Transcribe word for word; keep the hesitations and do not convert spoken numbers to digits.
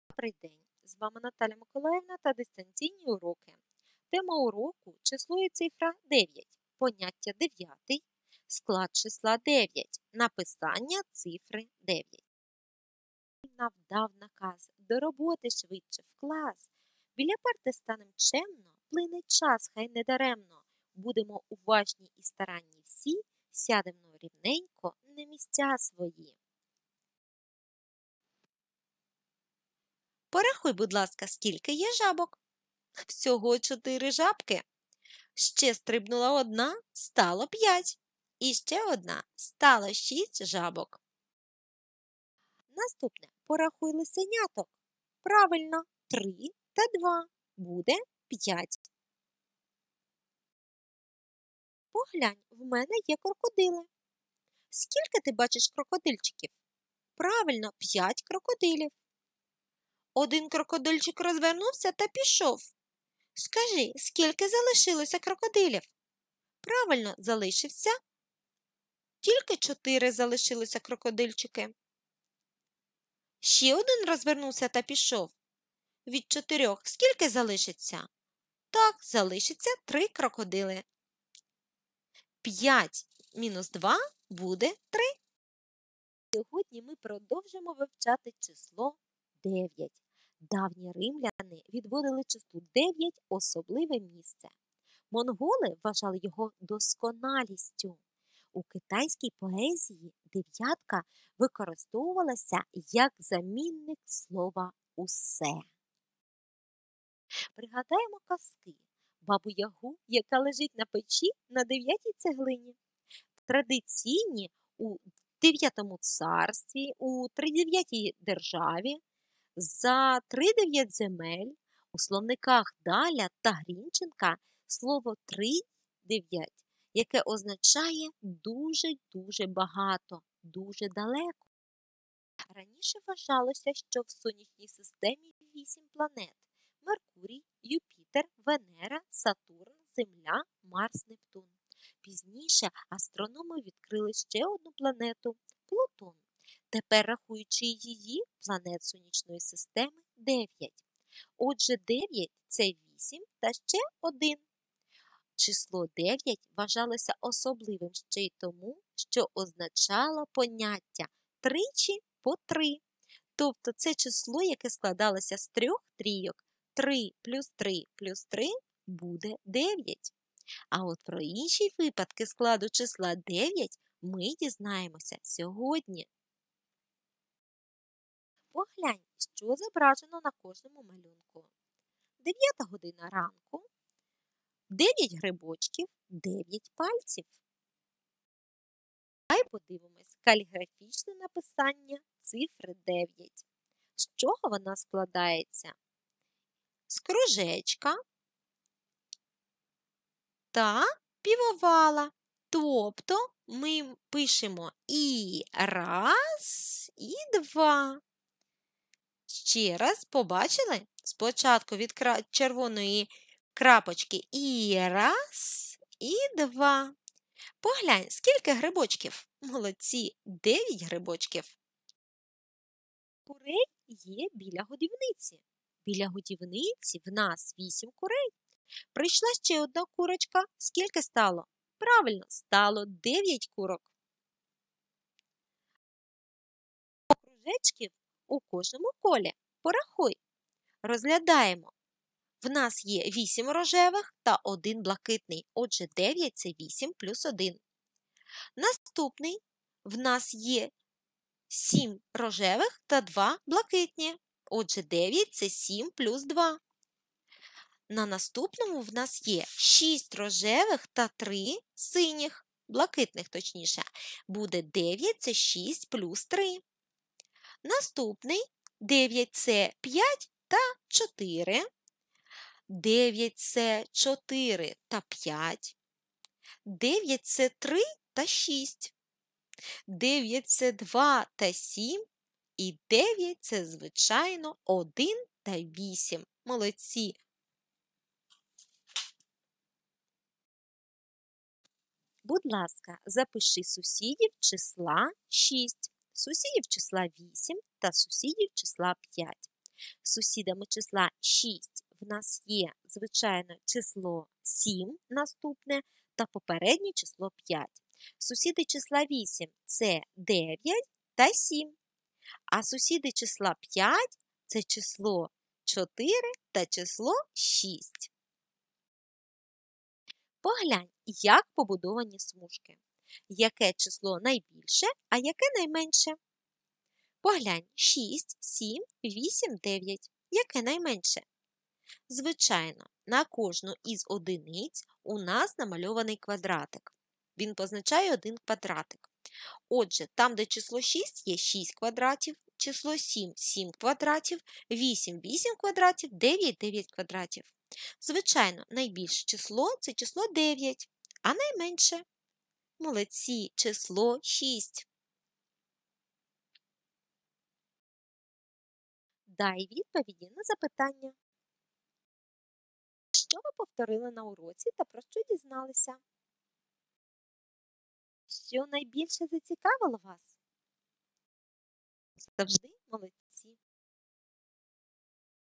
Добрий день! З вами Наталя Миколаївна та дистанційні уроки. Тема уроку – число і цифра дев'ять, поняття дев'ятий, склад числа дев'ять, написання цифри дев'ять. Навдав наказ, до роботи швидше в клас. Біля парти станем чемно, плине час, хай не даремно. Будемо уважні і старанні всі, сядемо рівненько на місця свої. Порахуй, будь ласка, скільки є жабок. Всього чотири жабки. Ще стрибнула одна, стало п'ять. І ще одна, стало шість жабок. Наступне. Порахуй лисеняток. Правильно, три та два. Буде п'ять. Поглянь, в мене є крокодили. Скільки ти бачиш крокодильчиків? Правильно, п'ять крокодилів. Один крокодильчик розвернувся та пішов. Скажи, скільки залишилося крокодилів? Правильно, залишився. Тільки чотири залишилося крокодильчики. Ще один розвернувся та пішов. Від чотирьох скільки залишиться? Так, залишиться три крокодили. П'ять мінус два буде три. Сьогодні ми продовжимо вивчати число дев'ять. Давні римляни відводили числу дев'ять особливе місце. Монголи вважали його досконалістю. У китайській поезії дев'ятка використовувалася як замінник слова «усе». Пригадаємо казки. Бабу-Ягу, яка лежить на печі на дев'ятій цеглині. Традиційні у дев'ятому царстві, у тридев'ятій державі, за тридев'ять земель, у словниках Даля та Грінченка слово тридев'ять, яке означає дуже-дуже багато, дуже далеко. Раніше вважалося, що в сонячній системі вісім планет – Меркурій, Юпітер, Венера, Сатурн, Земля, Марс, Нептун. Пізніше астрономи відкрили ще одну планету – Плутон. Тепер, рахуючи її, планет сонячної системи дев'ять. Отже, дев'ять – це вісім та ще один. Число дев'ять вважалося особливим ще й тому, що означало поняття тричі по три. Тобто це число, яке складалося з трьох трійок. три плюс три плюс три буде дев'ять. А от про інші випадки складу числа дев'ять ми дізнаємося сьогодні. Поглянь, що зображено на кожному малюнку. Дев'ята година ранку, дев'ять грибочків, дев'ять пальців. Давай подивимось каліграфічне написання цифри дев'ять. З чого вона складається? З кружечка та півовала. Тобто ми пишемо і раз, і два. Ще раз побачили? Спочатку від червоної крапочки і раз, і два. Поглянь, скільки грибочків? Молодці, дев'ять грибочків. Курей є біля годівниці. Біля годівниці в нас вісім курей. Прийшла ще одна курочка. Скільки стало? Правильно, стало дев'ять курок. Кружечків у кожному колі. Порахуй. Розглядаємо. В нас є вісім рожевих та один блакитний. Отже, дев'ять – це вісім плюс один. Наступний. В нас є сім рожевих та два блакитні. Отже, дев'ять – це сім плюс два. На наступному в нас є шість рожевих та три синіх, блакитних точніше. Буде дев'ять – це шість плюс три. Наступний дев'ять – це п'ять та чотири. дев'ять – це чотири та п'ять. дев'ять – це три та шість. дев'ять – це два та сім. І дев'ять – це, звичайно, один та вісім. Молодці! Будь ласка, запиши сусідів числа шість, сусідів числа вісім та сусідів числа п'ять. Сусідами числа шість в нас є, звичайно, число сім наступне та попереднє число п'ять. Сусіди числа вісім – це дев'ять та сім. А сусіди числа п'ять – це число чотири та число шість. Поглянь, як побудовані смужки. Яке число найбільше, а яке найменше? Поглянь, шість, сім, вісім, дев'ять. Яке найменше? Звичайно, на кожну із одиниць у нас намальований квадратик. Він позначає один квадратик. Отже, там, де число шість, є шість квадратів, число сім – сім квадратів, вісім – вісім квадратів, дев'ять – дев'ять квадратів. Звичайно, найбільше число – це число дев'ять, а найменше – молодці, число шість. Дай відповіді на запитання. Що ви повторили на уроці та про що дізналися? Що найбільше зацікавило вас? Завжди молодці.